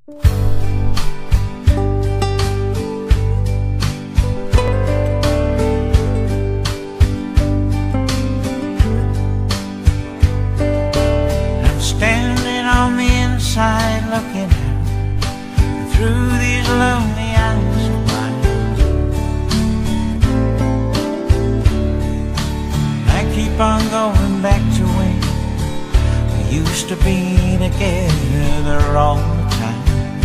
I'm standing on the inside looking out through these lonely eyes of mine. I keep on going back to when we used to be together all the time.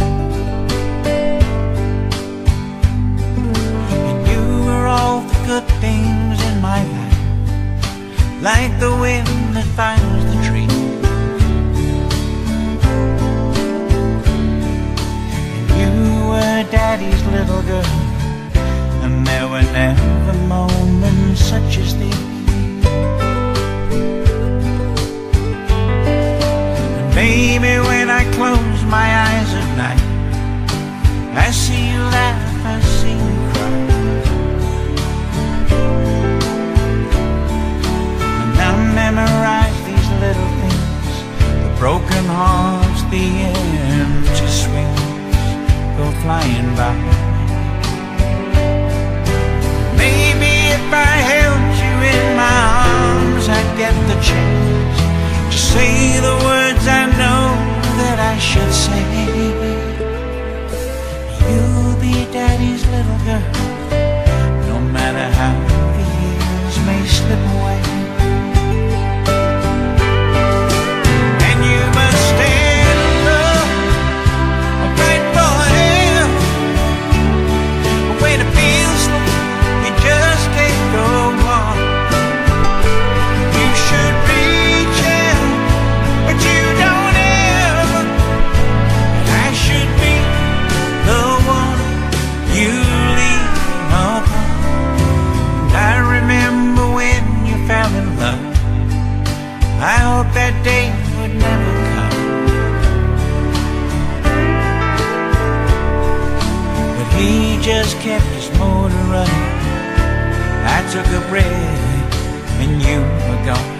And you were all the good things in my life, like the wind that finds the tree. And you were Daddy's little girl, and there were never moments such as these. Baby, when I close my eyes at night, I see you laugh, I see you cry. And I memorize these little things, the broken hearts, the empty swings go flying by. Maybe if I held you in my arms, I'd get the chance to say the words I know that I should say. You'll be Daddy's little girl, no matter how the years may slip away. And you must stand up and fight forever. When it feels like you just can't go on, you should reach out, but you don't ever. And I should be the one you lean upon. And I remember when you fell in love, I hope that day would never come. But he just kept his motor running. I took a breath and you were gone.